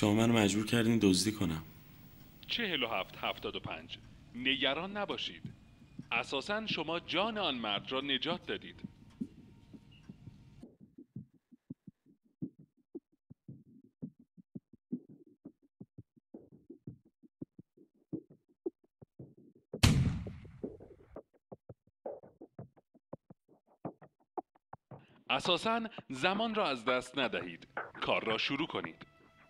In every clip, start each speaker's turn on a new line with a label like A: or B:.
A: شما منو مجبور کردین دزدی کنم.
B: 47-75. نگران نباشید. اساساً شما جان آن مرد را نجات دادید. اساساً زمان را از دست ندهید. کار را شروع کنید.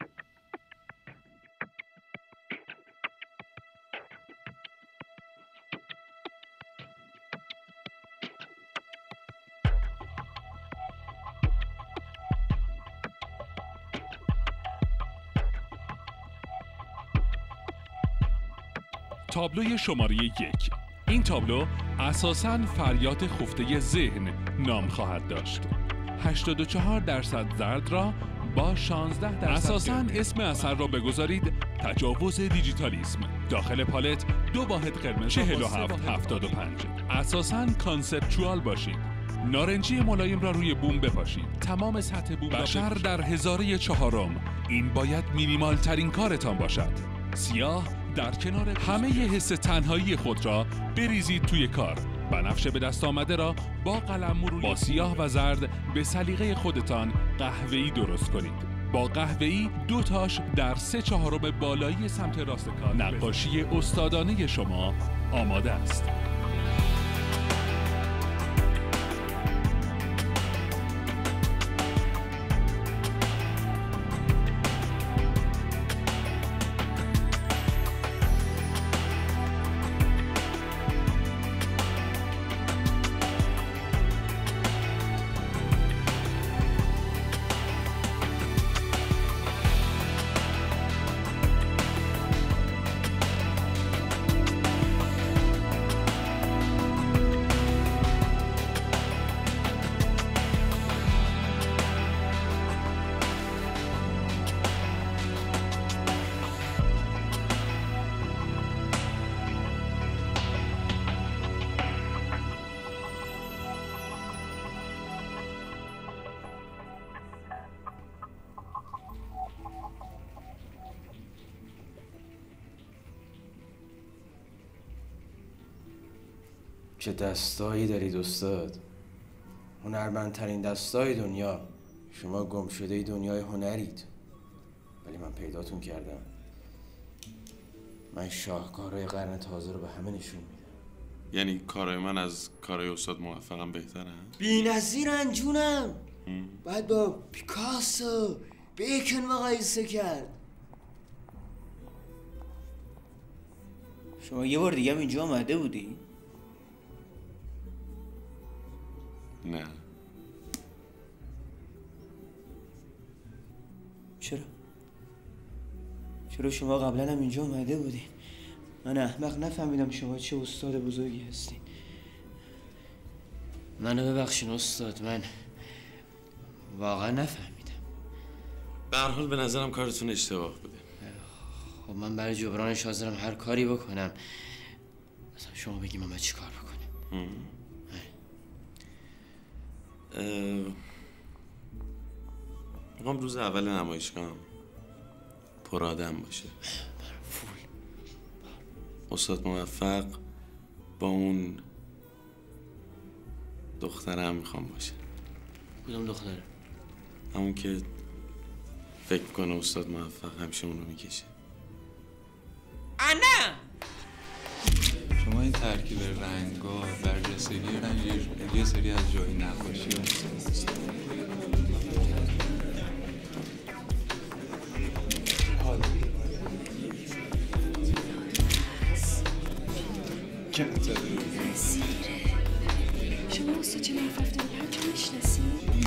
B: تابلوی شماره 1. این تابلو اساساً فریاد خفته ذهن نام خواهد داشت. 84% زرد را با 16% اساساً اسم اثر را بگذارید تجاوز دیجیتالیسم. داخل پالت 2 واحد قرمز 47-75. اساساً کانسپچوال باشید. نارنجی ملایم را روی بوم بپاشید. تمام سطح بوم بشر در هزاره 4. این باید مینیمال ترین کارتان باشد. سیاه در کنار همه حس تنهایی خود را بریزید توی کار. بنفش به دست آمده را با قلمرو با سیاه و زرد به سلیقه خودتان قهوه‌ای درست کنید. با قهوه‌ای 2 تاش در 3/4 بالایی سمت راست کار. نقاشی استادانه شما آماده است.
C: چه دستایی دارید استاد، هنرمندترین دستای دنیا. شما گم شده دنیای هنرید، ولی من پیداتون کردم. من شاهکارهای قرن تازه رو به همه نشون میدم.
A: یعنی کارهای من از کارهای استاد موفقم بهتره؟
C: بی‌نظیرن جونم. باید با پیکاسو، بیکن مقایسه کرد. شما یه بار دیگه هم اینجا آمده بودی؟
A: نه.
C: چرا شما قبلا هم اینجا اومده بودین؟ من احمق نفهمیدم شما چه استاد بزرگی هستین. منو ببخشین استاد، من واقعا نفهمیدم.
A: به هر حال به نظرم کارتون اشتباه بوده.
C: خب من برای جبرانش حاضرم هر کاری بکنم. مثلا شما بگی من باید چی کار بکنم؟
A: میخوام روز اول نمایشگاه پر آدم باشه. استاد موفق با اون دخترم میخوام باشه.
C: کدوم دختره؟
A: همون که فکر کنه استاد موفق همیشه اونو میکشه.
C: انا
D: شما این ترکیب رنگا برجستگی رنگ یه سری از جای نقاشی
E: شما استاد 47-75 رو میشناسی؟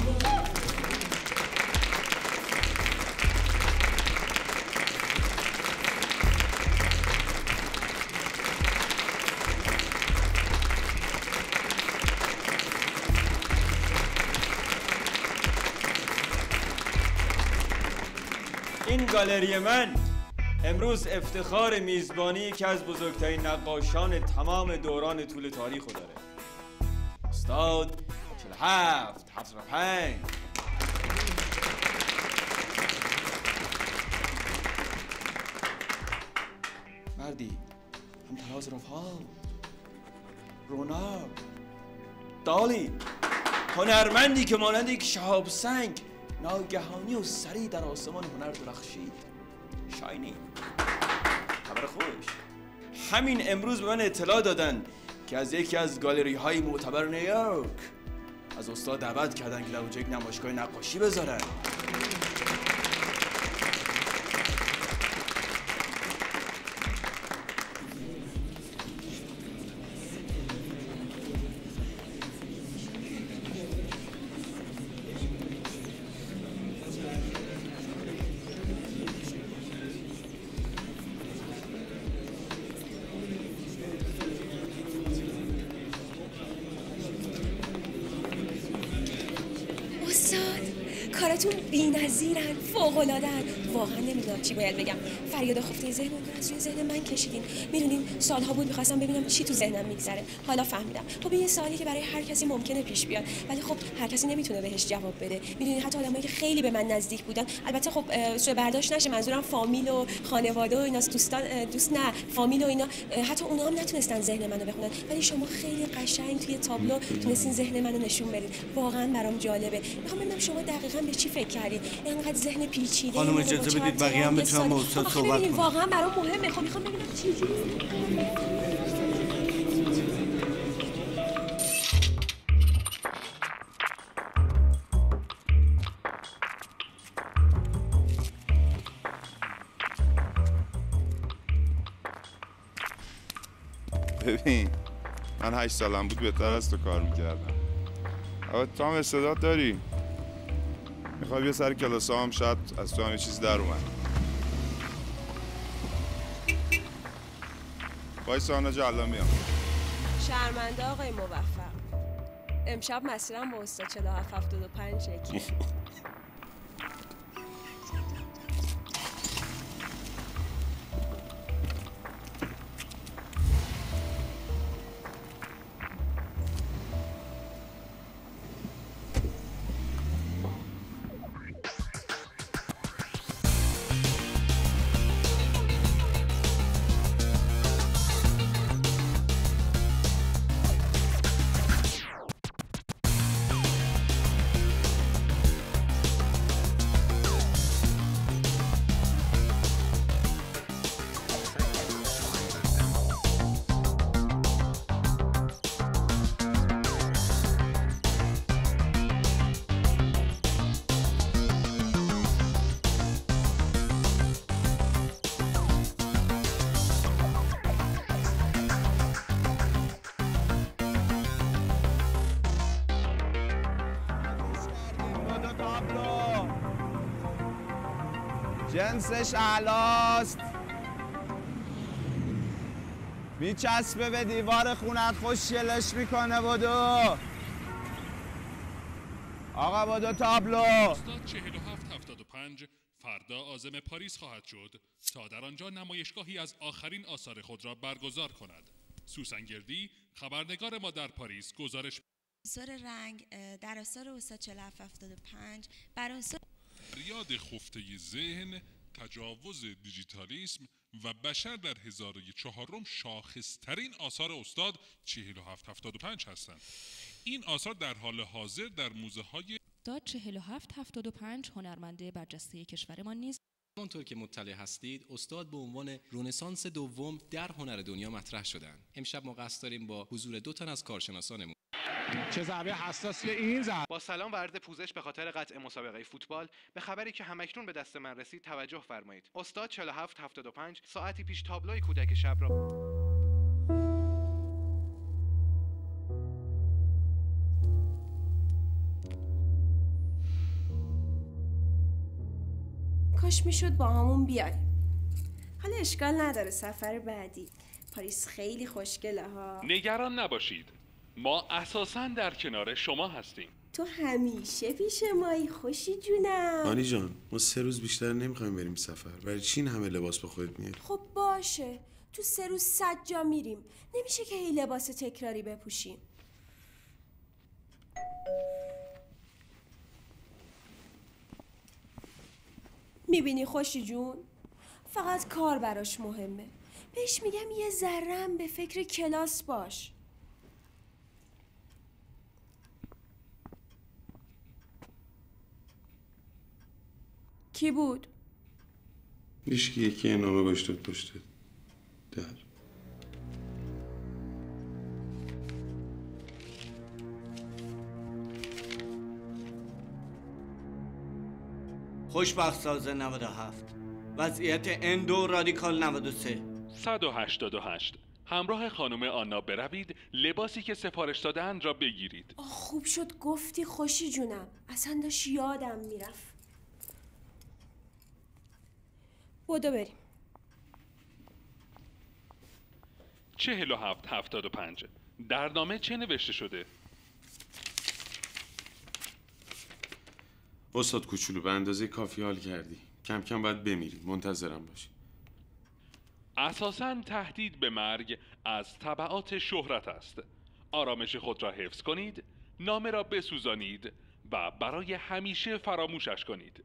F: این گالری من امروز افتخار میزبانی یکی از بزرگترین نقاشان تمام دوران طول تاریخ رو داره. استاد 47-75. کردی، هم تراز رفاه، رونق، دالی، هنرمندی که مانند یک شهاب سنگ ناگهانی و سریع در آسمان هنر درخشید. شاینی، خبر خوش، همین امروز به من اطلاع دادن که از یکی از گالری های معتبر نیویورک از استاد دعوت کردن که در اونجا یک نمایشگاه نقاشی بذارن.
E: کاراتون بی‌نظیرن، فوق‌العاده‌ان. واقعا نمیدونم چی باید بگم. فریاد خفته ذهن رو از روی ذهن من کشیدین. میدونین سالها بود می‌خواستم ببینم چی تو ذهنم میگذره. حالا فهمیدم. خب این سوالی که برای هر کسی ممکنه پیش بیاد، ولی خب هر کسی نمیتونه بهش جواب بده. میدونین حتی آدمایی که خیلی به من نزدیک بودن، البته خب سوء برداشت نشه، منظورم فامیل و خانواده و ایناست، دوست نه فامیل و اینا، حتی اونا هم نتونستن ذهن منو بخونن، ولی شما خیلی قشنگ توی تابلو تونستین ذهن منو نشون بدید. واقعا برام جالبه. میخوام ببینم شما دقیقاً به چی فکر کردید. اینقدر ذهن پیچیده.
G: خانم اجازه بدید بقیه هم بتونن با استاد صحبت کنن.
E: واقعا برام مهمه. خب میخوام ببینم چی.
H: ببین من 8 سالم بود بهتر از تو کار میکردم. اما تو هم استعداد داری. میخوای بیا سر کلاس هم، شاید از تو هم یه چیز در اومد. وایسا آنا جا الان میام.
E: شرمنده آقای موفق، امشب مسیرم با استاد 4775 یکی.
G: جنسش اعلاست، میچسبه به دیوار خونت، خوشگلش میکنه. بدو آقا بدو تابلو.
B: استاد 4775 فردا عازم پاریس خواهد شد تا در آنجا نمایشگاهی از آخرین آثار خود را برگزار کند. سوسن گردی خبرنگار ما در پاریس گزارش
I: آثار رنگ در آثار استاد 4775 بر عنصر
B: ریاد خفته ذهن، تجاوز دیجیتالیسم و بشر در هزاره چهارم شاخصترین آثار استاد 4775 هستند. این آثار در حال حاضر در موزه های
J: استاد 4775 هنرمنده برجسته کشورمان نیز
K: همانطور که مطلع هستید استاد به عنوان رنسانس دوم در هنر دنیا مطرح شدند. امشب ما قصد داریم با حضور 2 تن از کارشناسانمون
L: چه ضربه حساسی این زد.
M: با سلام و عرض پوزش به خاطر قطع مسابقه فوتبال، به خبری که همکنون به دست من رسید توجه فرمایید. استاد 4775 ساعتی پیش تابلوی کودک شب را
E: کاش میشد با همون بیای. حالا اشکال نداره، سفر بعدی. پاریس خیلی خوشگله ها.
B: نگران نباشید، ما اساساً در کنار شما هستیم.
E: تو همیشه پیش مایی. خوشی جونم.
A: آنی جان، ما 3 روز بیشتر نمیخوایم بریم سفر. برای چی این همه لباس به خودت میاری؟
E: خب باشه، تو 3 روز 100 جا میریم. نمیشه که هی لباس تکراری بپوشیم. میبینی خوشی جون؟ فقط کار براش مهمه. بهش میگم یه ذره‌ام به فکر کلاس باش. کی بود؟
A: هیچکی، یکی نامه گشتد پشت در.
G: خوشبخت سازه 97 وضعیت اندو رادیکال 93
B: 188 همراه خانم آنا بروید لباسی که سفارش دادند را بگیرید.
E: خوب شد گفتی خوشی جونم، اصلا داشت یادم میرفت. بودو بریم.
B: 4775 در نامه چه نوشته شده؟
A: استاد کوچولو به اندازه کافی حال کردی، کم کم باید بمیری، منتظرم باشی.
B: اساساً تهدید به مرگ از تبعات شهرت است. آرامش خود را حفظ کنید، نامه را بسوزانید و برای همیشه فراموشش کنید.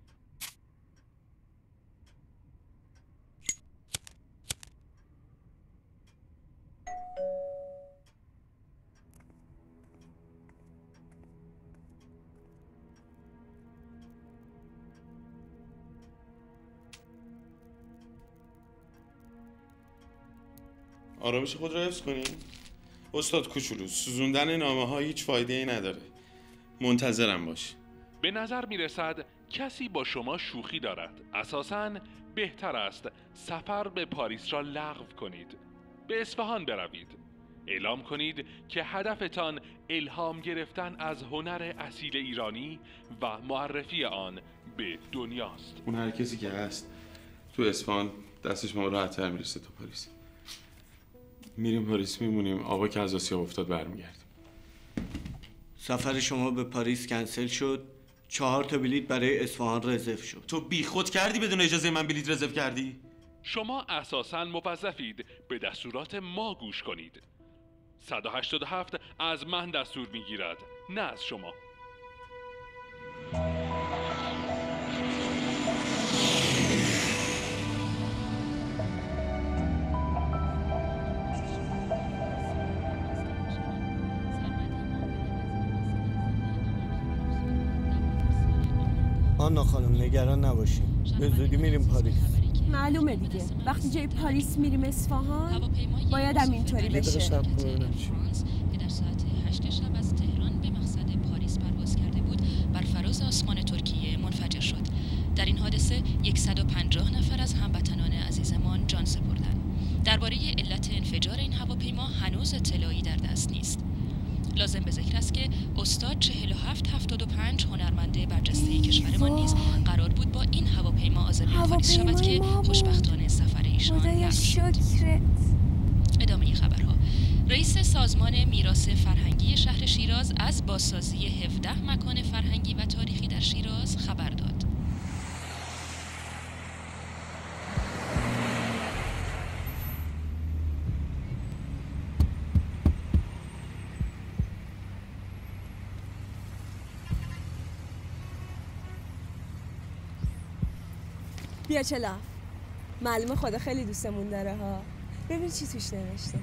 A: آرامش خود را حفظ کنید. استاد کوچولو، سوزوندن نامه ها هیچ فایده ای نداره. منتظرم باش.
B: به نظر می رسد کسی با شما شوخی دارد. اساساً بهتر است سفر به پاریس را لغو کنید. به اصفهان بروید. اعلام کنید که هدفتان الهام گرفتن از هنر اصیل ایرانی و معرفی آن به دنیاست.
A: اون هر کسی که هست تو اصفهان دستش ما راحت‌تر میرسه تا پاریس. میریم پاریس، میمونیم، آقا که از آسیا افتاد برمیگردیم.
G: سفر شما به پاریس کنسل شد. 4 تا بلیط برای اصفهان رزرو شد.
A: تو بیخود کردی بدون اجازه من بلیط رزرو کردی؟
B: شما اساساً موظفید به دستورات ما گوش کنید. 187 از من دستور میگیرد، نه از شما.
G: آنا خانم نگران نباشیم، به زودی میریم پاریس.
E: معلومه دیگه، وقتی جای پاریس میریم اصفهان باید هم اینطوری بشه.
N: که در ساعت 8 شب از تهران به مقصد پاریس پرواز کرده بود بر فراز آسمان ترکیه منفجر شد. در این حادثه 150 نفر از هموطنان عزیزمان جان سپردند. درباره علت انفجار این هواپیما هنوز اطلاعی در دست نیست. لازم به ذکر است که استاد 4775 هنرمند برجسته کشورمان نیز قرار بود با این هواپیما عازم پاریس شود که خوشبختانه سفر ایشان لغو شد. ادامه خبرها. رئیس سازمان میراث فرهنگی شهر شیراز از بازسازی 17 مکان فرهنگی و تاریخی در شیراز خبر داد.
E: بیا چلا، معلومه خدا خیلی دوستمون داره ها. ببین چی توش نوشته.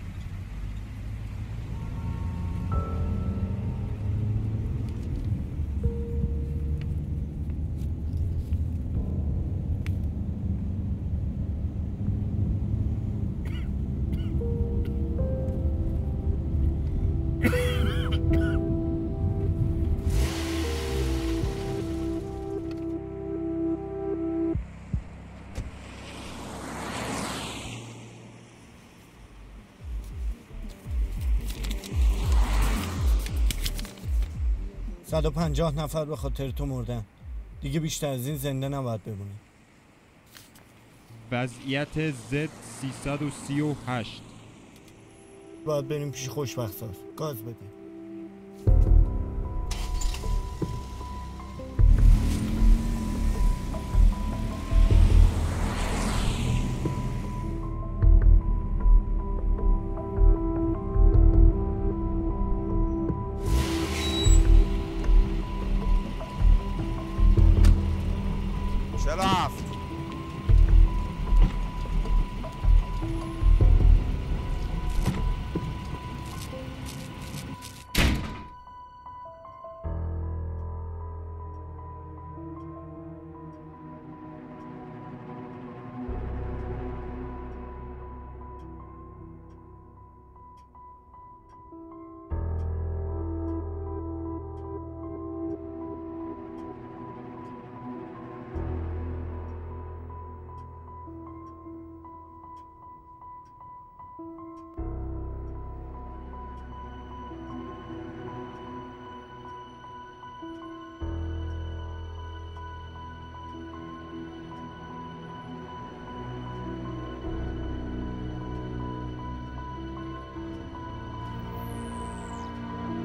G: و 150 نفر به خاطر تو مردن. دیگه بیشتر از این زنده نباید بمونی.
O: وضعیت زد 338
G: باید بریم پیش خوشبخت ساز. گاز بده.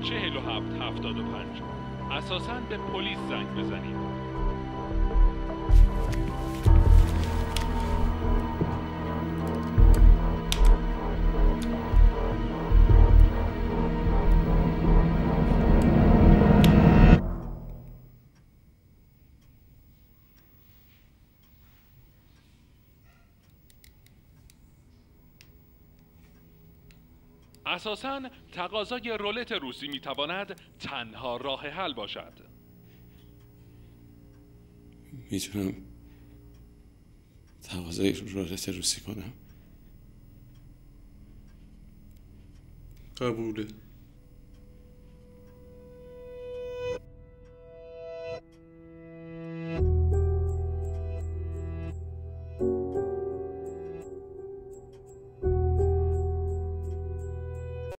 B: 4775. اساساً به پلیس زنگ بزنید. اساساً تقاضای رولت روسی میتواند تنها راه حل باشد.
A: میتونم تقاضای رولت روسی کنم؟
D: قبوله.